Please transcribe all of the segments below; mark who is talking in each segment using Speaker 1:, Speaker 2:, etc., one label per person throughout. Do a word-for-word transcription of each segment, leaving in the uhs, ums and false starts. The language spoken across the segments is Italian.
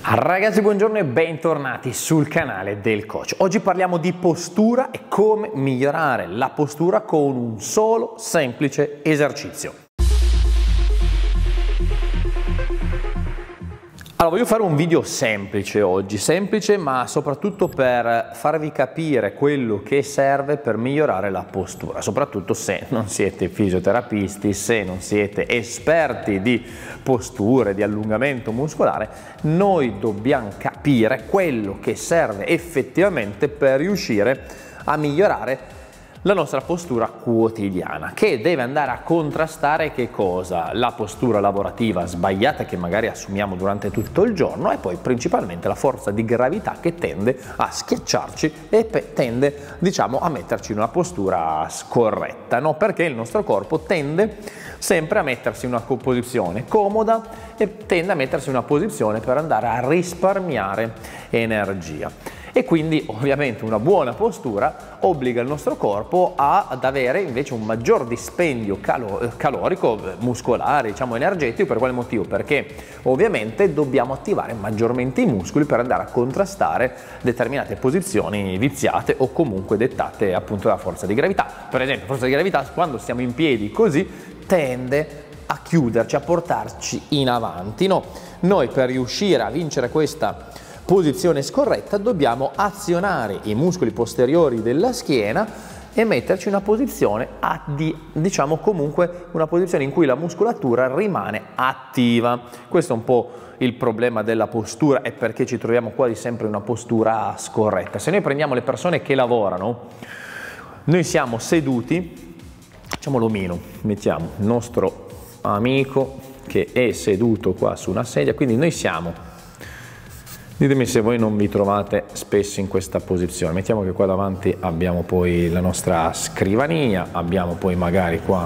Speaker 1: Ragazzi, buongiorno e bentornati sul canale del coach. Oggi parliamo di postura e come migliorare la postura con un solo semplice esercizio. Allora, voglio fare un video semplice oggi, semplice ma soprattutto per farvi capire quello che serve per migliorare la postura, soprattutto se non siete fisioterapisti, se non siete esperti di posture, di allungamento muscolare. Noi dobbiamo capire quello che serve effettivamente per riuscire a migliorare la nostra postura quotidiana, che deve andare a contrastare che cosa? La postura lavorativa sbagliata che magari assumiamo durante tutto il giorno e poi principalmente la forza di gravità che tende a schiacciarci e tende, diciamo, a metterci in una postura scorretta, no? Perché il nostro corpo tende sempre a mettersi in una posizione comoda e tende a mettersi in una posizione per andare a risparmiare energia. E quindi ovviamente una buona postura obbliga il nostro corpo a, ad avere invece un maggior dispendio calo, calorico, muscolare, diciamo energetico. Per quale motivo? Perché ovviamente dobbiamo attivare maggiormente i muscoli per andare a contrastare determinate posizioni viziate o comunque dettate appunto dalla forza di gravità. Per esempio, la forza di gravità quando stiamo in piedi così tende a chiuderci, a portarci in avanti, no? Noi per riuscire a vincere questa posizione scorretta dobbiamo azionare i muscoli posteriori della schiena e metterci in una posizione a di, diciamo comunque una posizione in cui la muscolatura rimane attiva. Questo è un po' il problema della postura e perché ci troviamo quasi sempre in una postura scorretta. Se noi prendiamo le persone che lavorano, noi siamo seduti, facciamo l'omino, mettiamo il nostro amico che è seduto qua su una sedia, quindi noi siamo. Ditemi se voi non vi trovate spesso in questa posizione. Mettiamo che qua davanti abbiamo poi la nostra scrivania, abbiamo poi magari qua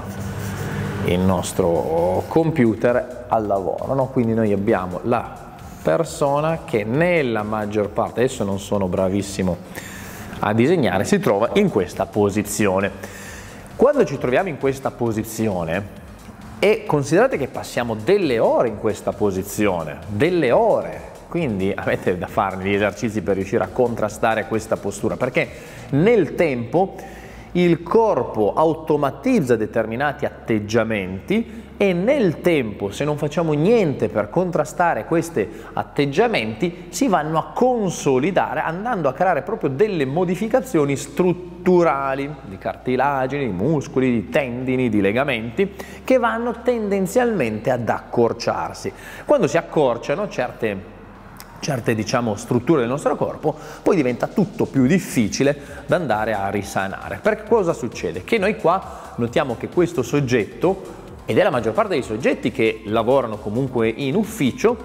Speaker 1: il nostro computer al lavoro, no? Quindi noi abbiamo la persona che nella maggior parte, adesso non sono bravissimo a disegnare, si trova in questa posizione. Quando ci troviamo in questa posizione, e considerate che passiamo delle ore in questa posizione, delle ore, quindi avete da fare degli esercizi per riuscire a contrastare questa postura, perché nel tempo il corpo automatizza determinati atteggiamenti e nel tempo, se non facciamo niente per contrastare questi atteggiamenti, si vanno a consolidare andando a creare proprio delle modificazioni strutturali di cartilagini, di muscoli, di tendini, di legamenti che vanno tendenzialmente ad accorciarsi. Quando si accorciano certe certe diciamo strutture del nostro corpo, poi diventa tutto più difficile da andare a risanare. Perché cosa succede? Che noi qua notiamo che questo soggetto, ed è la maggior parte dei soggetti che lavorano comunque in ufficio,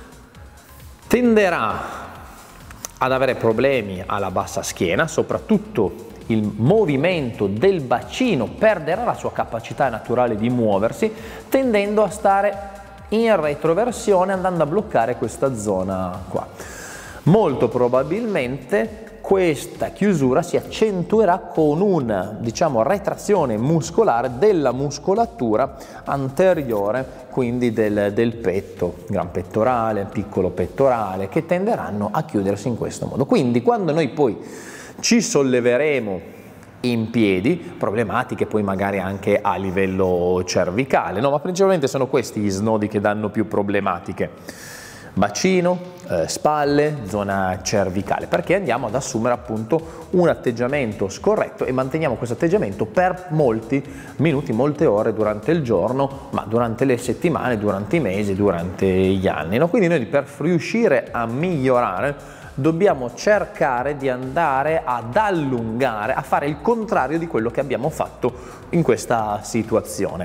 Speaker 1: tenderà ad avere problemi alla bassa schiena, soprattutto il movimento del bacino perderà la sua capacità naturale di muoversi, tendendo a stare in retroversione andando a bloccare questa zona qua. Molto probabilmente questa chiusura si accentuerà con una, diciamo, retrazione muscolare della muscolatura anteriore, quindi del, del petto, gran pettorale, piccolo pettorale, che tenderanno a chiudersi in questo modo. Quindi quando noi poi ci solleveremo in piedi, problematiche poi magari anche a livello cervicale, no? Ma principalmente sono questi gli snodi che danno più problematiche: bacino, eh, spalle, zona cervicale, perché andiamo ad assumere appunto un atteggiamento scorretto e manteniamo questo atteggiamento per molti minuti, molte ore durante il giorno, ma durante le settimane, durante i mesi, durante gli anni, no? Quindi noi per riuscire a migliorare dobbiamo cercare di andare ad allungare, a fare il contrario di quello che abbiamo fatto in questa situazione.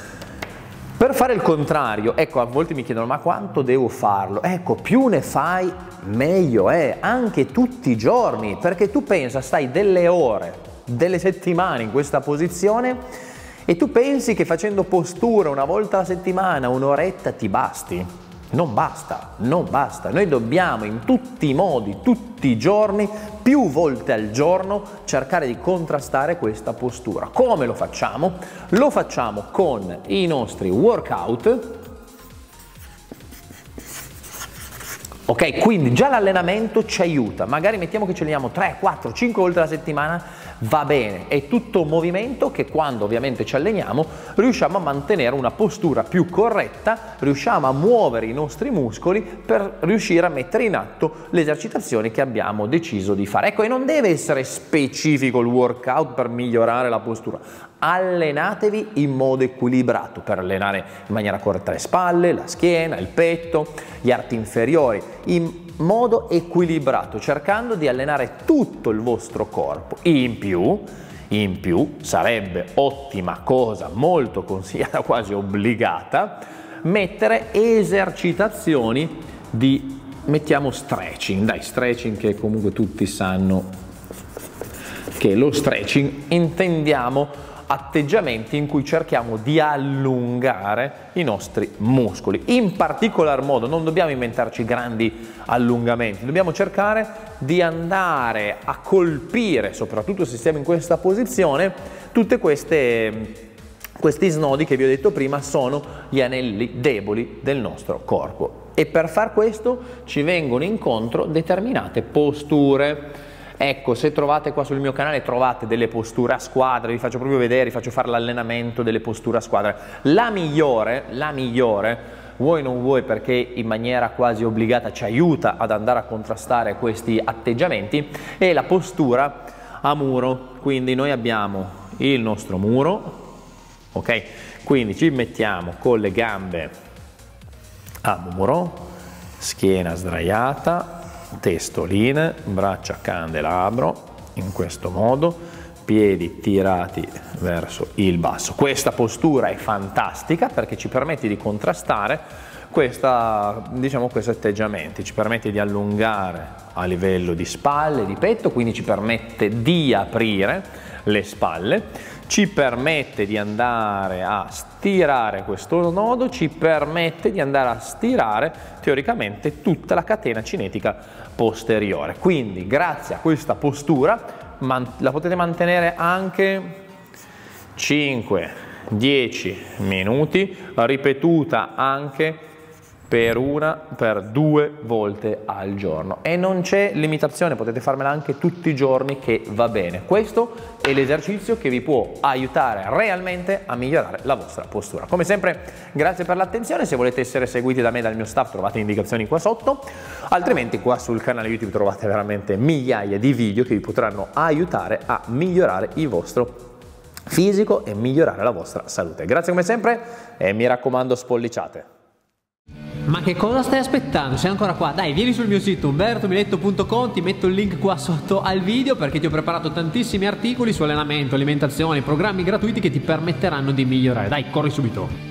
Speaker 1: Per fare il contrario, ecco, a volte mi chiedono: ma quanto devo farlo? Ecco, più ne fai meglio è, anche tutti i giorni, perché tu pensa, stai delle ore, delle settimane in questa posizione e tu pensi che facendo postura una volta alla settimana, un'oretta ti basti. Non basta, non basta, noi dobbiamo in tutti i modi, tutti i giorni, più volte al giorno, cercare di contrastare questa postura. Come lo facciamo? Lo facciamo con i nostri workout Ok, quindi già l'allenamento ci aiuta, magari mettiamo che ci alleniamo tre, quattro, cinque volte alla settimana, va bene, è tutto un movimento che quando ovviamente ci alleniamo riusciamo a mantenere una postura più corretta, riusciamo a muovere i nostri muscoli per riuscire a mettere in atto le esercitazioni che abbiamo deciso di fare. Ecco, e non deve essere specifico il workout per migliorare la postura, allenatevi in modo equilibrato per allenare in maniera corretta le spalle, la schiena, il petto, gli arti inferiori, in modo equilibrato, cercando di allenare tutto il vostro corpo. In più, in più sarebbe ottima cosa, molto consigliata, quasi obbligata, mettere esercitazioni di, mettiamo stretching, dai, stretching, che comunque tutti sanno che lo stretching intendiamo atteggiamenti in cui cerchiamo di allungare i nostri muscoli. In particolar modo non dobbiamo inventarci grandi allungamenti, dobbiamo cercare di andare a colpire, soprattutto se stiamo in questa posizione, tutte queste questi snodi che vi ho detto prima sono gli anelli deboli del nostro corpo, e per far questo ci vengono incontro determinate posture. Ecco, se trovate qua sul mio canale trovate delle posture a squadra, vi faccio proprio vedere, vi faccio fare l'allenamento delle posture a squadra. La migliore, la migliore, vuoi non vuoi, perché in maniera quasi obbligata ci aiuta ad andare a contrastare questi atteggiamenti, è la postura a muro. Quindi noi abbiamo il nostro muro, ok? Quindi ci mettiamo con le gambe a muro, schiena sdraiata, testoline, braccia a candelabro, in questo modo, piedi tirati verso il basso. Questa postura è fantastica perché ci permette di contrastare questa, diciamo, questi atteggiamenti, ci permette di allungare a livello di spalle, di petto, quindi ci permette di aprire le spalle, ci permette di andare a stirare questo nodo, ci permette di andare a stirare teoricamente tutta la catena cinetica posteriore. Quindi grazie a questa postura la potete mantenere anche cinque dieci minuti, ripetuta anche per una, per due volte al giorno, e non c'è limitazione, potete farmela anche tutti i giorni che va bene. Questo è l'esercizio che vi può aiutare realmente a migliorare la vostra postura. Come sempre, grazie per l'attenzione. Se volete essere seguiti da me e dal mio staff trovate indicazioni qua sotto, altrimenti qua sul canale YouTube trovate veramente migliaia di video che vi potranno aiutare a migliorare il vostro fisico e migliorare la vostra salute. Grazie come sempre e mi raccomando, spolliciate.
Speaker 2: Ma che cosa stai aspettando? Sei ancora qua? Dai, vieni sul mio sito umberto miletto punto com, ti metto il link qua sotto al video perché ti ho preparato tantissimi articoli su allenamento, alimentazione, programmi gratuiti che ti permetteranno di migliorare. Dai, corri subito!